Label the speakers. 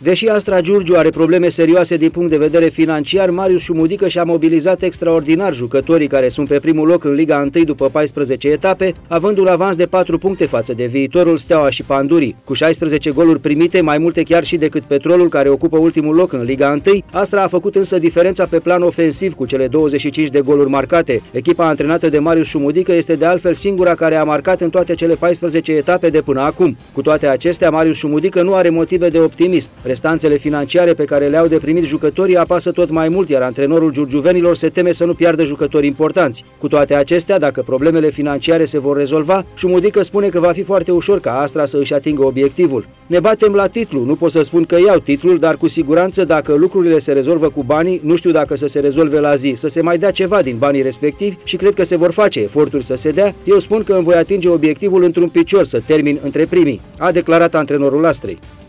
Speaker 1: Deși Astra Giurgiu are probleme serioase din punct de vedere financiar, Marius Șumudică și-a mobilizat extraordinar jucătorii care sunt pe primul loc în Liga 1 după 14 etape, având un avans de 4 puncte față de viitorul Steaua și Pandurii. Cu 16 goluri primite, mai multe chiar și decât Petrolul, care ocupă ultimul loc în Liga 1, Astra a făcut însă diferența pe plan ofensiv cu cele 25 de goluri marcate. Echipa antrenată de Marius Șumudică este de altfel singura care a marcat în toate cele 14 etape de până acum. Cu toate acestea, Marius Șumudică nu are motive de optimism. Restanțele financiare pe care le-au de primit jucătorii apasă tot mai mult, iar antrenorul giurgiuvenilor se teme să nu piardă jucători importanți. Cu toate acestea, dacă problemele financiare se vor rezolva, Șumudică spune că va fi foarte ușor ca Astra să își atingă obiectivul. Ne batem la titlu, nu pot să spun că iau titlul, dar cu siguranță dacă lucrurile se rezolvă cu banii, nu știu dacă să se rezolve la zi, să se mai dea ceva din banii respectivi și cred că se vor face eforturi să se dea, eu spun că îmi voi atinge obiectivul într-un picior, să termin între primii, a declarat antrenorul Astrei.